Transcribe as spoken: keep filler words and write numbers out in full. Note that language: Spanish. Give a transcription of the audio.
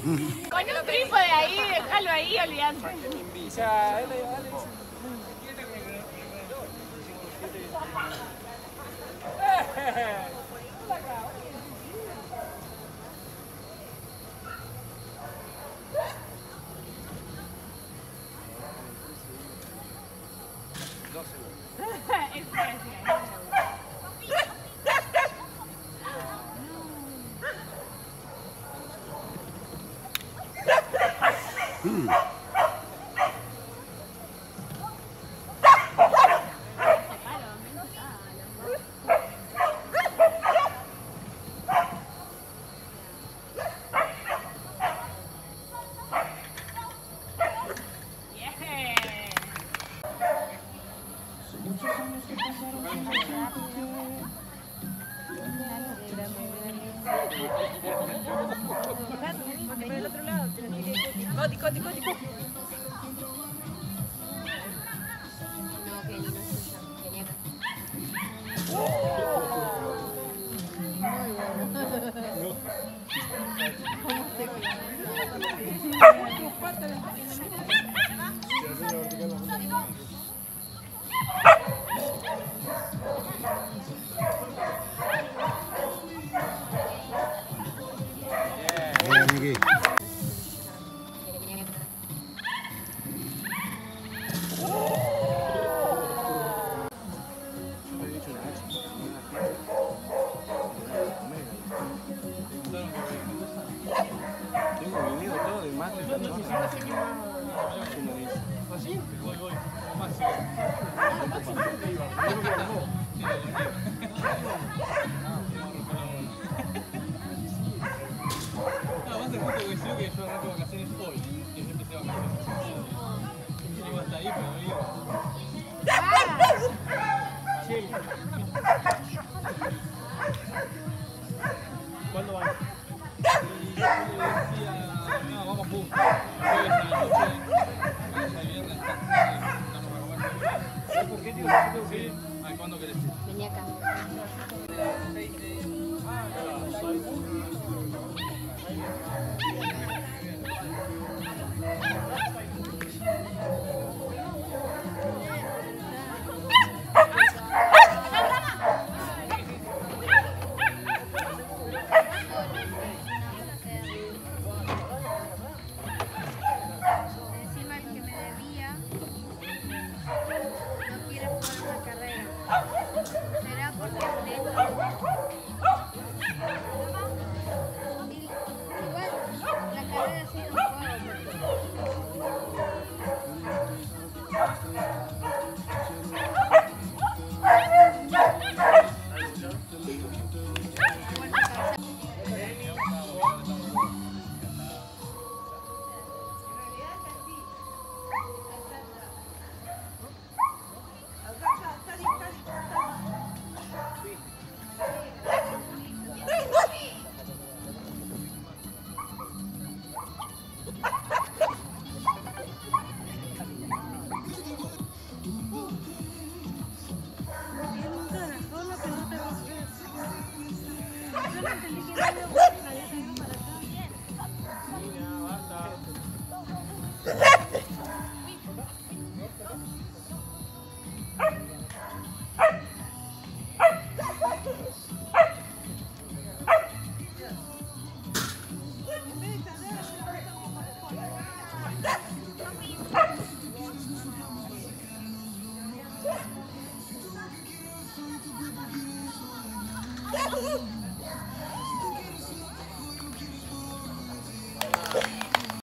Con un trípode ahí, déjalo ahí, olvídate. O sea, él le dice... Mm. Coti, coti, coti, coti. No, que no es suyo, tenía que... Bien, Miki. Tengo video todo de más de esta chorra. ¿Así? Voy, voy. Más no, más de justo que yo que yo arranco vacaciones hoy. Que yo empecé vacaciones. Yo llego hasta ahí, pero no llego. Sí. ¿Cuándo van? Y yo le decía, no, vamos justo. Jueves a la noche, vamos a viernes, estamos a comer. ¿Por qué tienes que decir? Ay, ¿cuándo querés ir? Venía acá. Encima el que me debía no quiere jugar una carrera. ¿Será porque es neto? Igual la carrera sí no Woohoo!